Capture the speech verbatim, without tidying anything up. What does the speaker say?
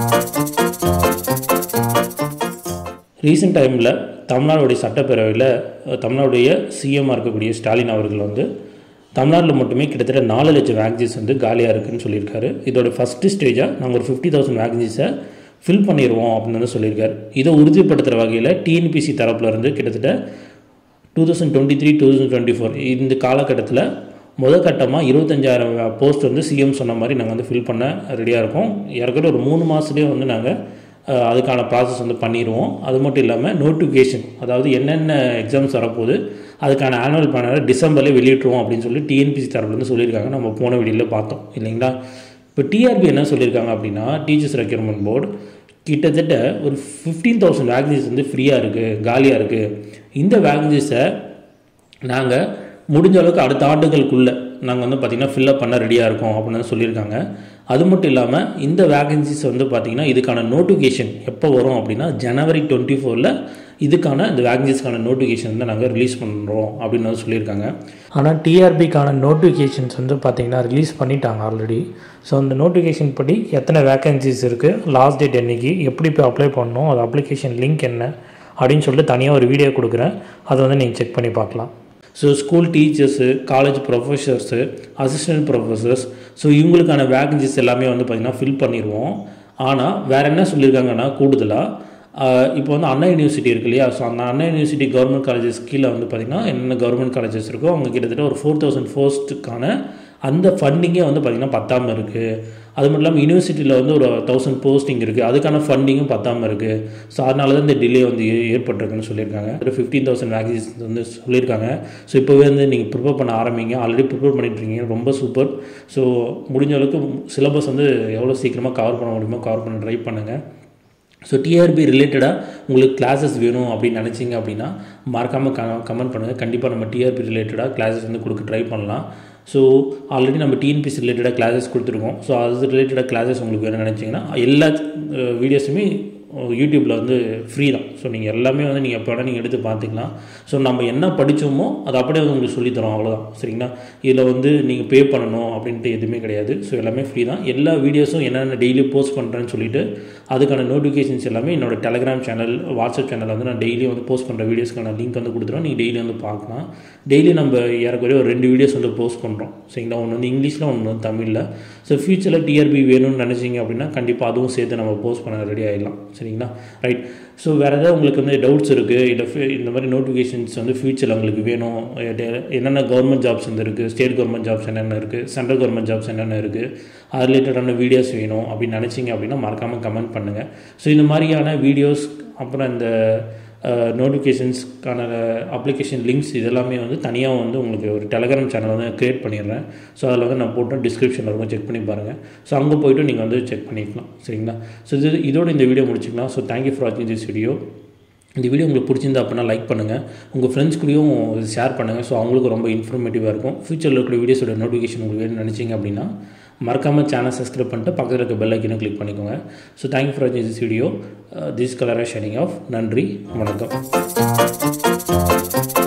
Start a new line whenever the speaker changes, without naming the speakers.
Recent டைமில் தமிழ்நாடுடைய சட்டப்பேரவையில் தமிழ்நாடுடைய சிஎம்மாக இருக்கக்கூடிய ஸ்டாலின் அவர்கள் வந்து தமிழ்நாட்டில் மட்டுமே கிட்டத்தட்ட நாலு லட்சம் வேகன்சிஸ் வந்து காலியாக இருக்குதுன்னு சொல்லியிருக்காரு. இதோட ஃபஸ்ட்டு ஸ்டேஜாக நாங்கள் ஒரு ஃபிஃப்டி தௌசண்ட் வேகன்சிஸை ஃபில் பண்ணிடுவோம் அப்படின்னு வந்து சொல்லியிருக்காரு. இதை உறுதிப்படுத்துகிற வகையில் டிஎன்பிஎஸ்சி தரப்புலேருந்து கிட்டத்தட்ட two thousand twenty three two thousand twenty four இந்த காலகட்டத்தில் முதல் கட்டமாக இருபத்தஞ்சாயிரம் போஸ்ட் வந்து சிஎம் சொன்ன மாதிரி நாங்கள் வந்து ஃபில் பண்ண ரெடியாக இருக்கோம். ஏற்கனவே ஒரு மூணு மாதத்துலேயே வந்து நாங்கள் அதுக்கான ப்ராசஸ் வந்து பண்ணிடுவோம். அது மட்டும் இல்லாமல் நோட்டிஃபிகேஷன், அதாவது என்னென்ன எக்ஸாம்ஸ் வரப்போகுது அதுக்கான ஆனுவல் பிளானை டிசம்பர்லேயே வெளியிட்டுருவோம் அப்படின்னு சொல்லி டிஎன்பிஎஸ்சி தரப்புலேருந்து சொல்லியிருக்காங்க. நம்ம போன வீடியோவில் பார்த்தோம் இல்லைங்களா. இப்போ டிஆர்பி என்ன சொல்லியிருக்காங்க அப்படின்னா, டீச்சர்ஸ் ரெக்ரூட்மெண்ட் போர்டு கிட்டத்தட்ட ஒரு ஃபிஃப்டீன் தௌசண்ட் வேகன்சிஸ் வந்து ஃப்ரீயாக இருக்குது, காலியாக இருக்குது. இந்த வேகன்சிஸை நாங்கள் முடிஞ்ச அளவுக்கு அடுத்த ஆண்டுகளுக்குள்ளே நாங்கள் வந்து பார்த்திங்கன்னா ஃபில்லப் பண்ண ரெடியாக இருக்கோம் அப்படின்னு சொல்லியிருக்காங்க. அது மட்டும் இல்லாமல் இந்த வேகன்சிஸ் வந்து பார்த்திங்கன்னா இதுக்கான நோட்டிஃபிகேஷன் எப்போ வரும் அப்படின்னா ஜனவரி டுவெண்ட்டி ஃபோரில் இதுக்கான இந்த வேகன்சிஸ்க்கான நோட்டிஃபிகேஷன் வந்து நாங்கள் ரிலீஸ் பண்ணுறோம் அப்படின்னு வந்து சொல்லியிருக்காங்க.
ஆனால் டிஆர்பிக்கான நோட்டிஃபிகேஷன்ஸ் வந்து பார்த்திங்கன்னா ரிலீஸ் பண்ணிட்டாங்க ஆல்ரெடி. ஸோ அந்த நோட்டிஃபிகேஷன் படி எத்தனை வேகன்சிஸ் இருக்குது, லாஸ்ட் டேட் என்றைக்கு, எப்படி போய் அப்ளை பண்ணணும், அது அப்ளிகேஷன் லிங்க் என்ன அப்படின்னு சொல்லிட்டு தனியாக ஒரு வீடியோ கொடுக்குறேன். அதை வந்து நீங்கள் செக் பண்ணி பார்க்கலாம்.
So school teachers, college professors, assistant professors, so இவங்களுக்கான வேகன்சிஸ் எல்லாமே வந்து பார்த்திங்கன்னா ஃபில் பண்ணிடுவோம். ஆனால் வேறு என்ன சொல்லியிருக்காங்கன்னா கூடுதலாக இப்போ வந்து அண்ணா யூனிவர்சிட்டி இருக்கு இல்லையா, ஸோ அந்த அண்ணா யூனிவர்சிட்டி கவர்மெண்ட் காலேஜஸ் கீழே வந்து பார்த்திங்கன்னா என்னென்ன கவர்மெண்ட் காலேஜஸ் இருக்கோ அவங்க கிட்டத்தட்ட ஒரு ஃபோர் தௌசண்ட் போஸ்ட்டுக்கான அந்த ஃபண்டிங்கே வந்து பார்த்திங்கன்னா பத்தாமல் இருக்குது. அது மட்டும் இல்லாமல் யூனிவர்சிட்டியில் வந்து ஒரு தௌசண்ட் போஸ்டிங் இருக்குது, அதுக்கான ஃபண்டிங்கும் பத்தாமல் இருக்குது. ஸோ அதனால தான் இந்த டிலே வந்து ஏற்பட்டிருக்குன்னு சொல்லியிருக்காங்க. ஒரு ஃபிஃப்டீன் தௌசண்ட் வேகன்சிஸ் வந்து சொல்லியிருக்காங்க. ஸோ இப்போவே வந்து நீங்கள் ப்ரிப்பேர் பண்ண ஆரம்பிங்க. ஆல்ரெடி ப்ரிப்பேர் பண்ணிட்டுருக்கீங்க, ரொம்ப சூப்பர். ஸோ முடிஞ்ச அளவுக்கு சிலபஸ் வந்து எவ்வளோ சீக்கிரமாக கவர் பண்ண முடியுமோ கவர் பண்ண ட்ரை பண்ணுங்கள். ஸோ டிஆர்பி ரிலேட்டடாக உங்களுக்கு கிளாஸஸ் வேணும் அப்படின்னு நினச்சிங்க அப்படின்னா மறக்காமல் க கமெண்ட் பண்ணுங்கள். கண்டிப்பாக நம்ம டிஆர்பி ரிலேட்டடாக கிளாஸஸ் வந்து கொடுக்க ட்ரை பண்ணலாம். ஸோ ஆல்ரெடி நம்ம டிஎன்பிஎஸ்சி ரிலேட்டடாக கிளாஸஸ் கொடுத்துருக்கோம். ஸோ அது ரிலேட்டடாக கிளாஸஸ் உங்களுக்கு வேணும்னு நினச்சிங்கன்னா எல்லா வீடியோஸுமே யூடியூப்பில் வந்து ஃப்ரீ தான். ஸோ நீங்கள் எல்லாமே வந்து நீங்கள் எப்போ வேணால் நீங்கள் எடுத்து பார்த்துக்கலாம். ஸோ நம்ம என்ன படித்தோமோ அது அப்படியே வந்து உங்களுக்கு சொல்லித்தரோம், அவ்வளோதான். சரிங்களா. இதில் வந்து நீங்கள் பே பண்ணணும் அப்படின்ட்டு எதுவுமே கிடையாது. ஸோ எல்லாமே ஃப்ரீ தான். எல்லா வீடியோஸும் என்னென்ன டெய்லி போஸ்ட் பண்ணுறேன்னு சொல்லிட்டு அதுக்கான நோட்டிஃபிகேஷன்ஸ் எல்லாமே என்னோட டெலிகிராம் சேனல், வாட்ஸ்அப் சேனலில் வந்து நான் டெய்லி வந்து போஸ்ட் பண்ணுற வீடியோஸ்க்கான லிங்க் வந்து கொடுத்துருவோம். நீங்கள் டெய்லி வந்து பார்க்கலாம். டெய்லி நம்ம ஏறக்குறைய ஒரு ரெண்டு வீடியோஸ் வந்து போஸ்ட் பண்ணுறோம். சரிங்களா. ஒன்று வந்து இங்கிலீஷில், ஒன்று வந்து தமிழில். ஸோ ஃபியூச்சரில் டிஆர்பி வேணும்னு நினச்சிங்க அப்படின்னா கண்டிப்பாக அதுவும் சேர்த்து நம்ம போஸ்ட் பண்ண ரெடி ஆகிடலாம். சரிங்களா. ரைட். ஸோ வேறு ஏதாவது உங்களுக்கு வந்து டவுட்ஸ் இருக்குது, இல்லை இந்த மாதிரி நோட்டிஃபிகேஷன்ஸ் வந்து ஃபியூச்சரில் உங்களுக்கு வேணும், என்னென்ன கவர்மெண்ட் ஜாப்ஸ் வந்து இருக்குது, ஸ்டேட் கவர்மெண்ட் ஜாப்ஸ் என்னென்ன இருக்குது, சென்ட்ரல் கவர்மெண்ட் ஜாப்ஸ் என்னென்ன இருக்குது, அது ரிலேட்டடான வீடியோஸ் வேணும் அப்படின்னு நினச்சிங்க அப்படின்னா மறக்காமல் கமெண்ட் பண்ணுங்கள். ஸோ இந்த மாதிரியான வீடியோஸ், அப்புறம் இந்த நோட்டிஃபிகேஷன்ஸ்க்கான அப்ளிகேஷன் லிங்க்ஸ் இதெல்லாமே வந்து தனியாக வந்து உங்களுக்கு ஒரு டெலிகிராம் சேனல் வந்து க்ரியேட் பண்ணிடுறேன். ஸோ அதில் வந்து நான் போட்டு டிஸ்கிரிப்ஷனில் இருக்கும், செக் பண்ணி பாருங்கள். ஸோ அங்கே போய்ட்டு நீங்கள் வந்து செக் பண்ணிக்கலாம். சரிங்களா. ஸோ இது இதோட இந்த வீடியோ முடிச்சுக்கலாம். ஸோ தேங்க்யூ ஃபார் வாட்சிங் திஸ் வீடியோ. இந்த வீடியோ உங்களுக்கு பிடிச்சிருந்தா அப்படின்னா லைக் பண்ணுங்கள், உங்கள் ஃப்ரெண்ட்ஸ் கூடயும் ஷேர் பண்ணுங்கள். ஸோ அவங்களுக்கு ரொம்ப இன்ஃபர்மேட்டிவாக இருக்கும். ஃபியூச்சரில் இருக்கிற வீடியோஸோட நோட்டிஃபிகேஷன் உங்களுக்கு வேணும்னு நினச்சிங்க அப்படின்னா மறக்காமல் சேனல் சப்ஸ்கிரைப் பண்ணிட்டு பக்கத்தில் இருக்க பெல் ஐக்கனை கிளிக் பண்ணிக்கோங்க. ஸோ தேங்க்யூ ஃபார் வாட்சிங் this video. This colour shining off. நன்றி, வணக்கம்.